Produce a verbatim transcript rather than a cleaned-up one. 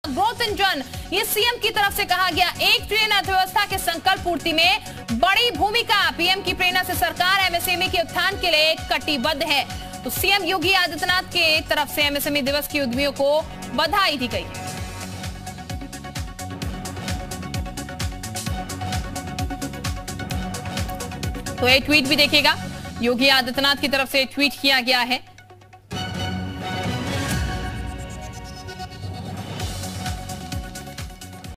Growth engine, ये CM की तरफ से कहा गया। एक ट्रिलियन अर्थव्यवस्था के संकल्प पूर्ति में बड़ी भूमिका। पीएम की प्रेरणा से सरकार एमएसएमई के उत्थान के लिए कटिबद्ध है। तो सीएम योगी आदित्यनाथ के तरफ से एमएसएमई दिवस की उद्यमियों को बधाई दी गई। तो एक ट्वीट भी देखिएगा, योगी आदित्यनाथ की तरफ से ट्वीट किया गया है।